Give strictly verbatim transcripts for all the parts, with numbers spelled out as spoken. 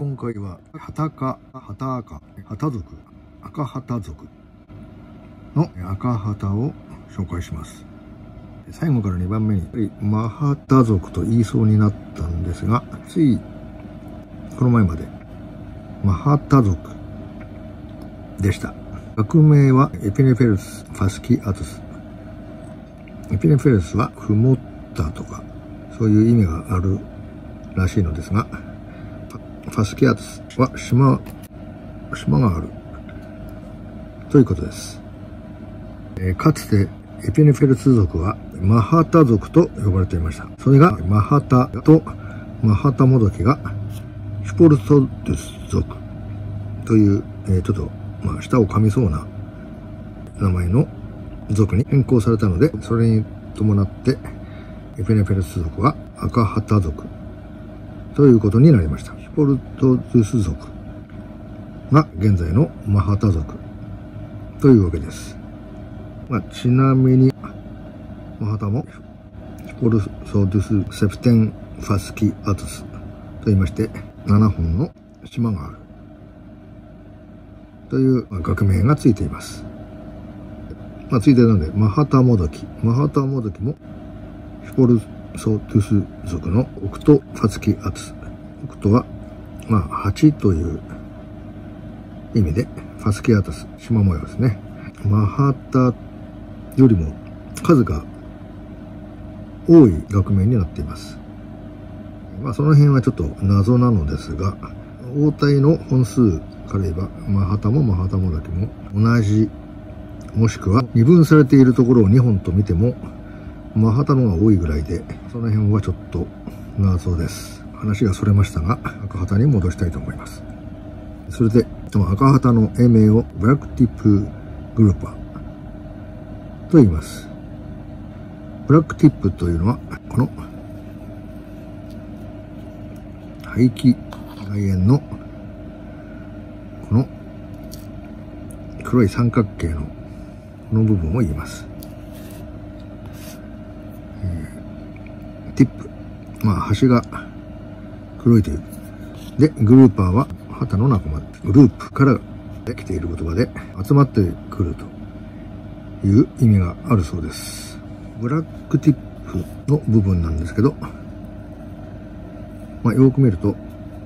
今回はハタカ、ハタアカ、ハタ族、赤ハタ族の赤ハタを紹介します。最後からにばんめにマハタ族と言いそうになったんですが、ついこの前までマハタ族でした。学名はエピネフェルス・ファスキアトゥス。エピネフェルスは曇ったとかそういう意味があるらしいのですが、ファスキアトゥスは島、島があるということです。えー、かつてエピネフェルス族はマハタ族と呼ばれていました。それがマハタとマハタモドキがヒポルソドゥス族という、えー、ちょっと、まあ、舌を噛みそうな名前の族に変更されたので、それに伴ってエピネフェルス族は赤ハタ族ということになりました。ヒポルトドゥス族が現在のマハタ族というわけです。まあ、ちなみにマハタもヒポルソドゥスセプテンファスキアトゥスと言いまして、ななほんの島があるという学名がついています。まあ、ついているのでマハタモドキ、マハタモドキもヒポルソドゥス族のオクトファスキアトゥス。オクトはまあはちという意味で、ファスキアトゥス、縞模様ですね。マハタよりも数が多い学名になっています。まあその辺はちょっと謎なのですが、応体の本数から言えばマハタもマハタモドキも同じ、もしくは二分されているところをにほんと見てもマハタの方が多いぐらいで、その辺はちょっと謎です。話がそれましたが、赤ハタに戻したいと思います。それで赤ハタの英名をブラックティップグルーパーと言います。ブラックティップというのはこの肺気外縁のこの黒い三角形のこの部分を言います。えー、ティップ、まあ端が黒いという。で、グルーパーは旗の仲間、グループから来ている言葉で集まってくるという意味があるそうです。ブラックティップの部分なんですけど、まあ、よく見ると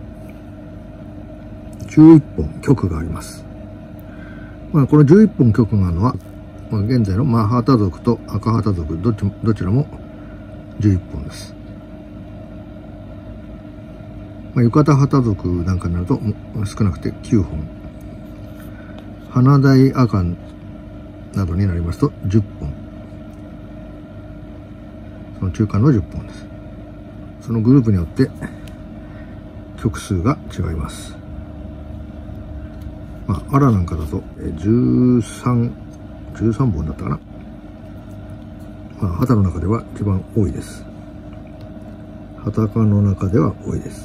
じゅういっぽん極があります。まあ、このじゅういっぽん極があるのは、まあ、現在のマハタ族と赤ハタ族どっちもどちらもじゅういっぽんです。まあ、浴衣ハタ族なんかになると少なくてきゅうほん、花大赤などになりますとじゅっぽん、その中間のじゅっぽんです。そのグループによって曲数が違います。まあ、アラなんかだとじゅうさん、じゅうさんぼんだったかな。まあ、ハタの中では一番多いです。ハタ科の中では多いです。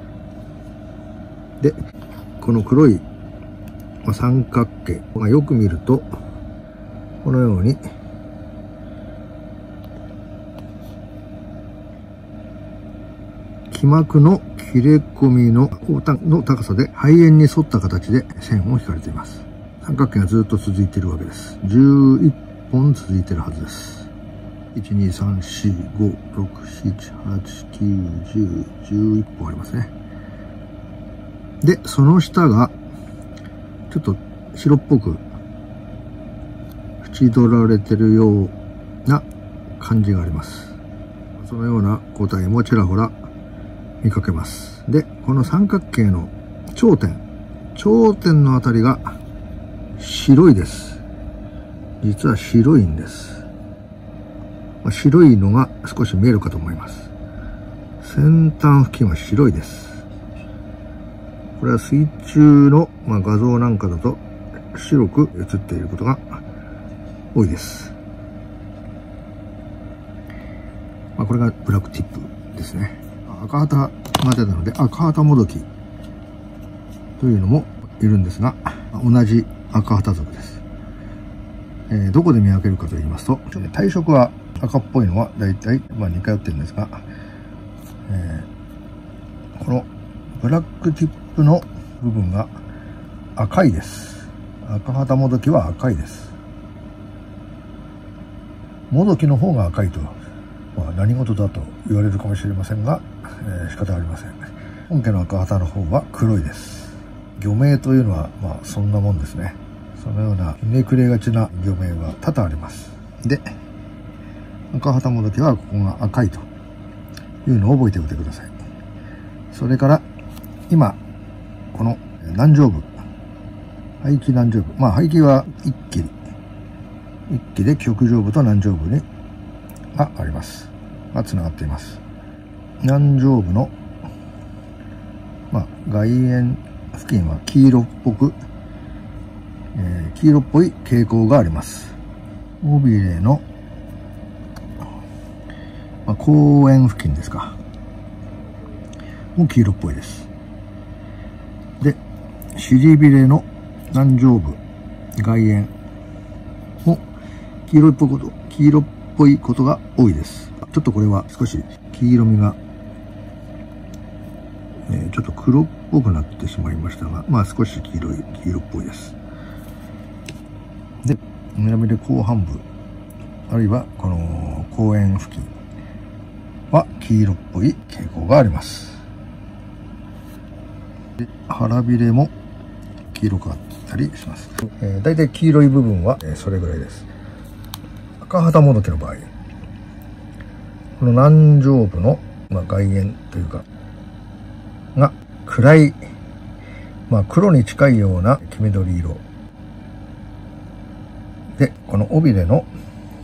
で、この黒い、まあ、三角形、まあ、よく見るとこのように気膜の切れ込みのの高さで肺炎に沿った形で線を引かれています。三角形がずっと続いているわけです。じゅういっぽん続いているはずです。いち、に、さん、よん、ご、ろく、なな、はち、きゅう、じゅう、じゅういっぽんありますね。で、その下がちょっと白っぽく縁取られてるような感じがあります。そのような個体もちらほら見かけます。で、この三角形の頂点、頂点のあたりが白いです。実は白いんです。まあ、白いのが少し見えるかと思います。先端付近は白いです。これは水中の、まあ、画像なんかだと白く映っていることが多いです。まあ、これがブラックティップですね。赤ハタが出たので赤ハタモドキというのもいるんですが、同じ赤ハタ族です。えー、どこで見分けるかと言いますと、体色は赤っぽいのはだいたいまあ似通ってるんですが、えー、このブラックティップの部分が赤いです。赤旗もどきは赤いです。もどきの方が赤いと、まあ、何事だと言われるかもしれませんが、えー、仕方ありません。本家の赤旗の方は黒いです。魚名というのは、まあ、そんなもんですね。そのようなひねくれがちな魚名は多々あります。で、赤旗もどきはここが赤いというのを覚えておいてください。それから、今、この南上部、背旗南上部、まあ背旗は一旗、一旗で極上部と南上部にがあります。がつながっています。南上部の、まあ、外縁付近は黄色っぽく、えー、黄色っぽい傾向があります。尾びれの、まあ、後縁付近ですか。もう黄色っぽいです。で、尻びれの南上部、外縁も黄色っぽいこと、黄色っぽいことが多いです。ちょっとこれは少し黄色みが、えー、ちょっと黒っぽくなってしまいましたが、まあ少し黄色い、黄色っぽいです。で、南で後半部、あるいはこの後縁付近は黄色っぽい傾向があります。で、腹びれも黄色くなったりします。えー、大体黄色い部分は、えー、それぐらいです。赤旗もどきの場合、この南上部の、まあ、外縁というか、が暗い、まあ、黒に近いような黄緑色。で、この尾びれの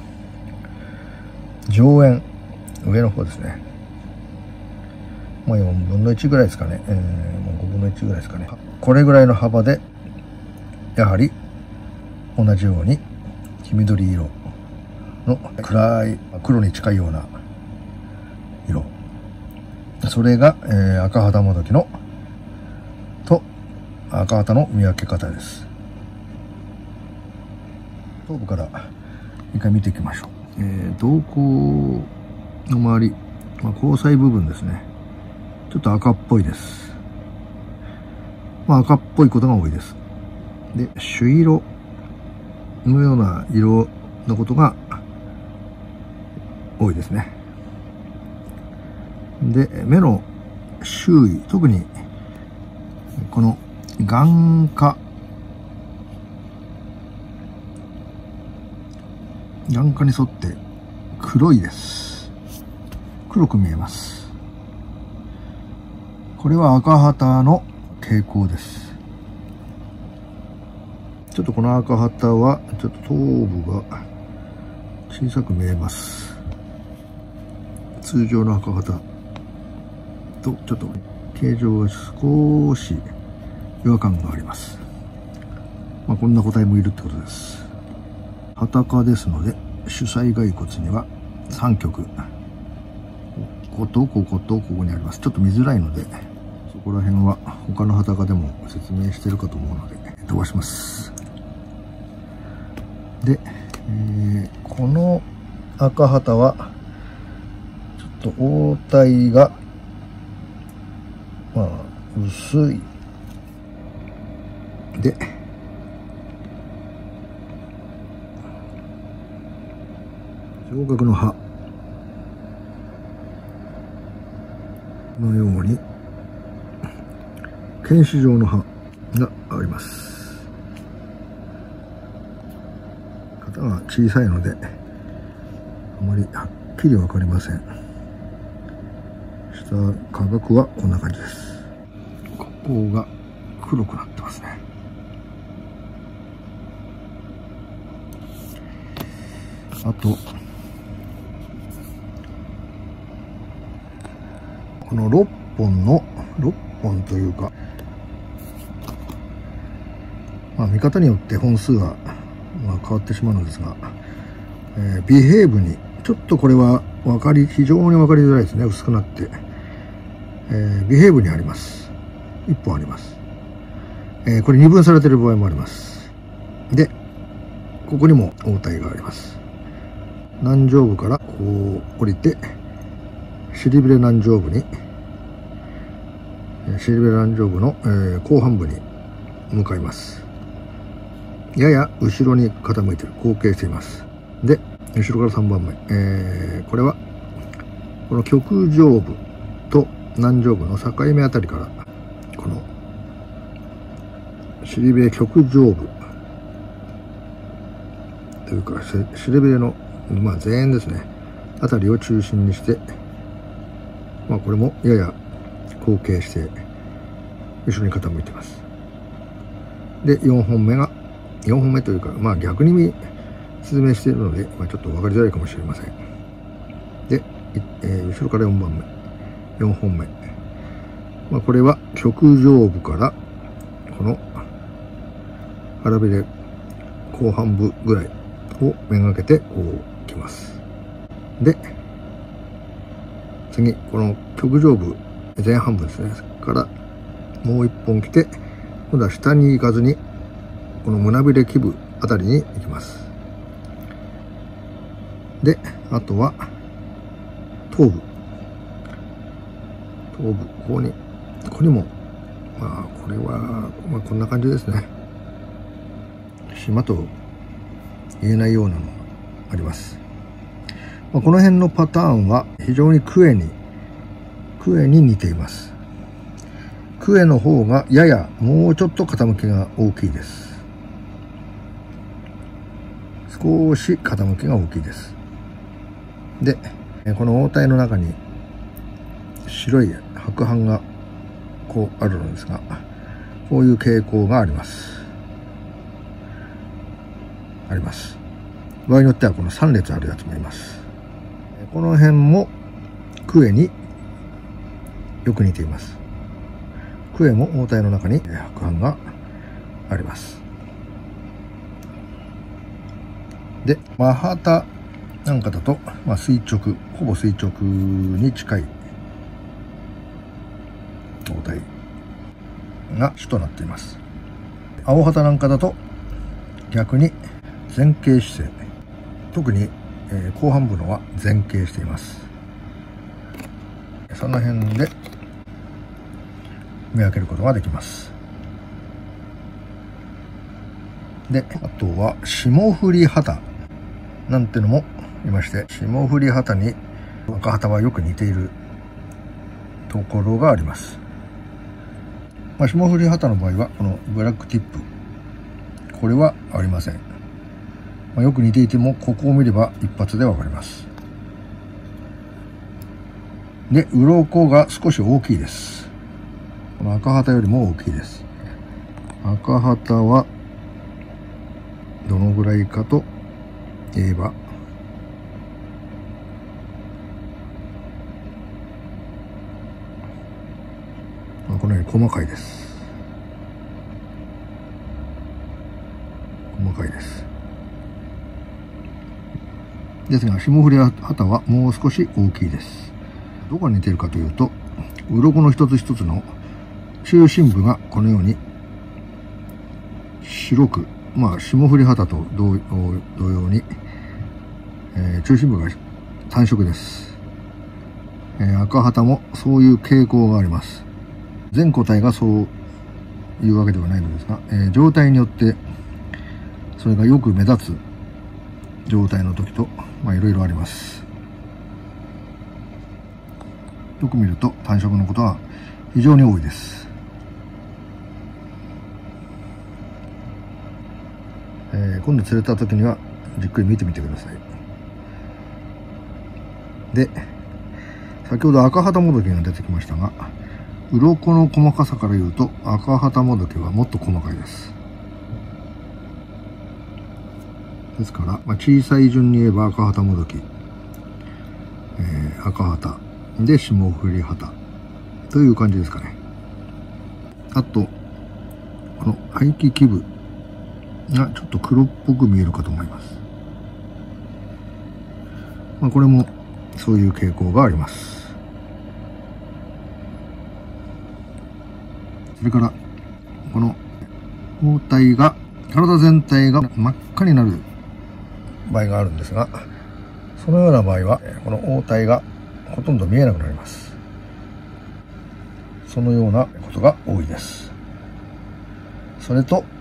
上縁、上の方ですね。まあよんぶんのいちぐらいですかね。えー、もうごぶんのいちぐらいですかね。これぐらいの幅で、やはり同じように黄緑色の暗い黒に近いような色。それが、えー、赤旗もどきのと赤旗の見分け方です。頭部から一回見ていきましょう。えー、瞳孔の周り、まあ、交際部分ですね。ちょっと赤っぽいです。まあ赤っぽいことが多いです。で、朱色のような色のことが多いですね。で、目の周囲、特にこの眼下、眼下に沿って黒いです。黒く見えます。これは赤旗の傾向です。ちょっとこの赤旗はちょっと頭部が小さく見えます。通常の赤旗とちょっと形状が少し違和感があります。まあ、こんな個体もいるってことです。裸ですので主催骸骨にはさん極、こことこことここにあります。ちょっと見づらいのでそこら辺は他の裸でも説明してるかと思うので飛ばします。で、えー、この赤旗はちょっと応体がまあ薄いで、上角の葉のように犬歯状の葉があります。型が小さいのであまりはっきりわかりません。下価格はこんな感じです。ここが黒くなってますね。あとこのろっぽんのろっぽんというか、まあ見方によって本数はまあ変わってしまうのですが、えー、ビヘーブにちょっとこれは分かり非常に分かりづらいですね。薄くなって、えー、ビヘーブにあります。いっぽんあります。えー、これ二分されている場合もあります。で、ここにも応体があります。南上部からこう降りて尻びれ南上部に、え尻べ乱上部の、えー、後半部に向かいます。やや後ろに傾いている、後傾しています。で、後ろからさんばんめ、えー、これはこの極上部と南上部の境目あたりから、この尻べ極上部というか尻べの、まあ、前縁ですねあたりを中心にして、まあ、これもやや後傾して後ろに傾いています。でよんほんめがよんほんめというか、まあ、逆に説明しているので、まあ、ちょっと分かりづらいかもしれません。で、えー、後ろからよんばんめよんほんめ、まあ、これは極上部からこの腹びれ後半部ぐらいをめがけてこうきます。で次この極上部前半部ですねからもう一本来て、今度は下に行かずにこの胸びれ基部あたりに行きます。であとは頭部頭部ここにここにもまあこれは、まあ、こんな感じですね。島と言えないようなのがあります。まあ、この辺のパターンは非常にクエにクエに似ています。クエの方がややもうちょっと傾きが大きいです。少し傾きが大きいです。でこの応体の中に白い白斑がこうあるのですが、こういう傾向がありますあります場合によってはこのさん列あるやつもいます。この辺もクエによく似ています。クエも応体の中に白斑があります。でマハタなんかだと、まあ、垂直ほぼ垂直に近い応体が主となっています。青旗なんかだと逆に前傾姿勢、特に、えー、後半部のは前傾しています。その辺で見分けることができます。であとは霜降り旗なんてのもいまして、霜降り旗に赤旗はよく似ているところがあります。まあ、霜降り旗の場合はこのブラックティップこれはありません。まあ、よく似ていてもここを見れば一発でわかります。で鱗が少し大きいです。この赤旗よりも大きいです。赤旗はどのぐらいかと言えば、このように細かいです。細かいです。ですが霜降り旗はもう少し大きいです。どこが似ているかというと、鱗の一つ一つの中心部がこのように白く、まあ霜降り旗と同様に、えー、中心部が単色です。えー、赤旗もそういう傾向があります。全個体がそういうわけではないのですが、えー、状態によってそれがよく目立つ状態の時と、まあいろいろあります。よく見ると単色のことは非常に多いです。えー、今度釣れた時にはじっくり見てみてください。で、先ほど赤旗もどきが出てきましたが、鱗の細かさから言うと赤旗もどきはもっと細かいです。ですから、まあ、小さい順に言えば赤旗もどき、えー、赤旗で霜降り旗という感じですかね。あとこの排気基部がちょっと黒っぽく見えるかと思います。まあ、これもそういう傾向があります。それからこの包帯が体全体が真っ赤になる場合があるんですが、そのような場合はこの包帯がほとんど見えなくなります。 そのようなことが多いです。それと、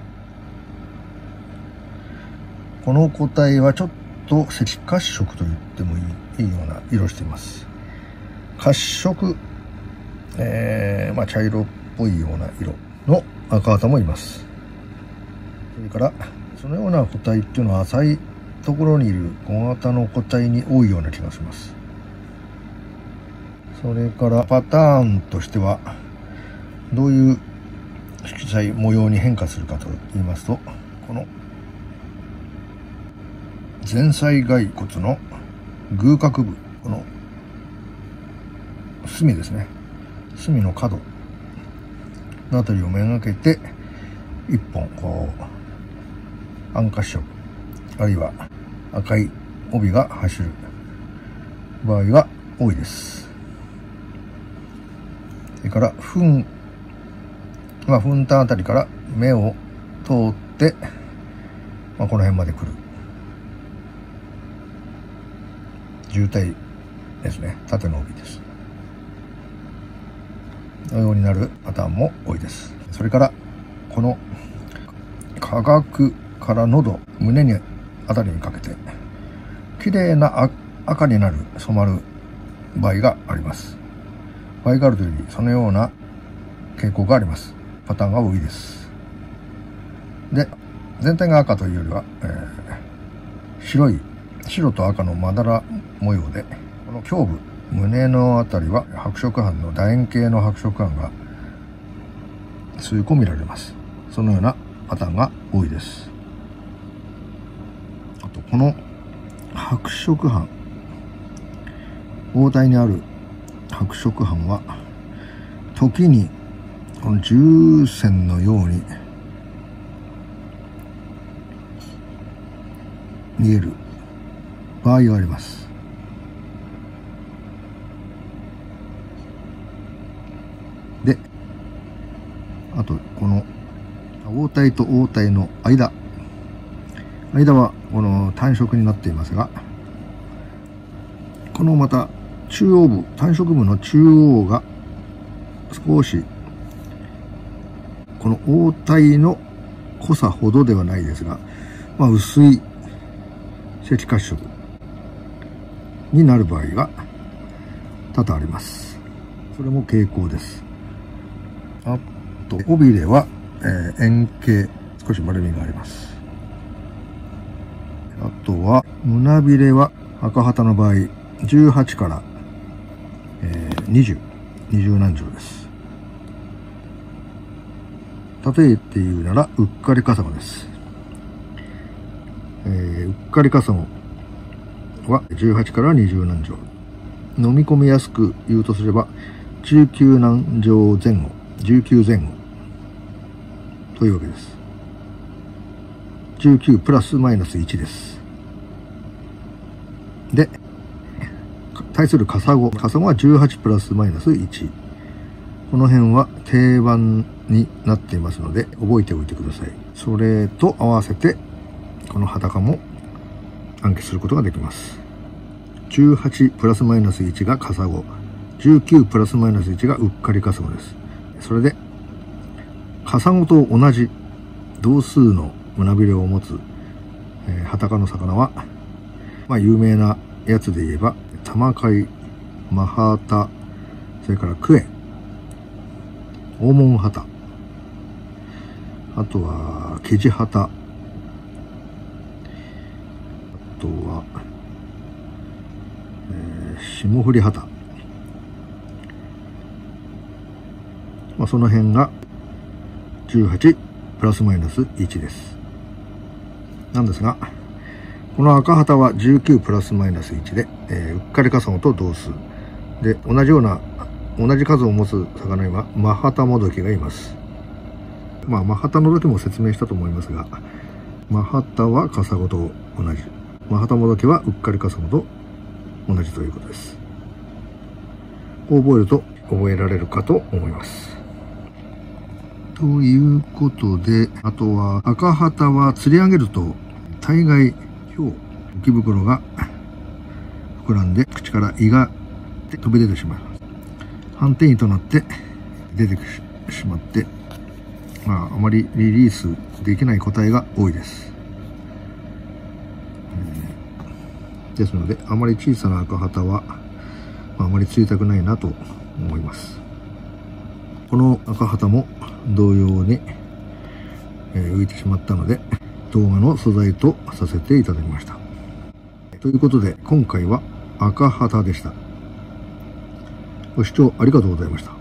この個体はちょっと赤褐色と言ってもいい、いいような色しています。褐色、えー、まあ茶色っぽいような色の赤旗もいます。それから、そのような個体っていうのは浅いところにいる小型の個体に多いような気がします。それからパターンとしては、どういう色彩模様に変化するかと言いますと、この前菜骸骨の隅角部、この隅ですね、隅の角のあたりをめがけて一本こう暗褐色あるいは赤い帯が走る場合が多いです。それから吻、まあ、吻端あたりから目を通って、まあ、この辺まで来る渋滞ですね。縦の帯です。のようになるパターンも多いです。それからこの下顎から喉、胸にあたりにかけて綺麗な赤になる、染まる場合があります。バイカルトよりそのような傾向があります。パターンが多いです。で、全体が赤というよりは、えー、白い白と赤のまだら模様で、この胸部、胸のあたりは白色斑の楕円形の白色斑が数個見られます。そのようなパターンが多いです。あと、この白色斑、応体にある白色斑は時にこの銃線のように見える場合があります。で、あとこの応体と応体の間間はこの単色になっていますが、このまた中央部、単色部の中央が少しこの応体の濃さほどではないですが、まあ、薄い赤褐色になる場合が多々あります。それも傾向です。あと、尾びれは、えー、円形、少し丸みがあります。あとは、胸びれは赤旗の場合、じゅうはちから、えー、にじゅう、二十何条です。例えて言うなら、うっかりカサゴです。えー、うっかりカサゴはじゅうはちからにじゅう何条。飲み込みやすく言うとすれば、じゅうきゅう何条前後、じゅうきゅう前後というわけです。じゅうきゅうプラスマイナスいちです。で、対するカサゴ。カサゴはじゅうはちプラスマイナスいち。この辺は定番になっていますので、覚えておいてください。それと合わせて、この裸も暗記することができます。じゅうはちプラスマイナスいちがカサゴ。じゅうきゅうプラスマイナスいちがうっかりカサゴです。それで、カサゴと同じ同数の胸びれを持つ、えー、裸の魚は、まあ有名なやつで言えば、タマカイ、マハタ、それからクエ、オオモンハタ、あとはキジハタ、あとは、えー、霜降りハタ、まあ、その辺がじゅうはちプラスマイナスいちです。なんですが、この赤旗はじゅうきゅうプラスマイナスいちで、えー、うっかりカサゴと同数で、同じような同じ数を持つ魚にはマハタモドキがいます。まあマハタの時も説明したと思いますが、マハタはカサゴと同じ、マハタモドキはうっかりカサゴと同じということです。こう覚えると覚えられるかと思います。ということで、あとは赤旗は釣り上げると大概表浮き袋が膨らんで口から胃が飛び出てしまいます。反転位となって出てしまって、まあ、あまりリリースできない個体が多いです。えー、ですので、あまり小さな赤旗は、まあ、あまりついたくないなと思います。この赤旗も同様に、えー、浮いてしまったので、動画の素材とさせていただきました。ということで、今回は赤旗でした。ご視聴ありがとうございました。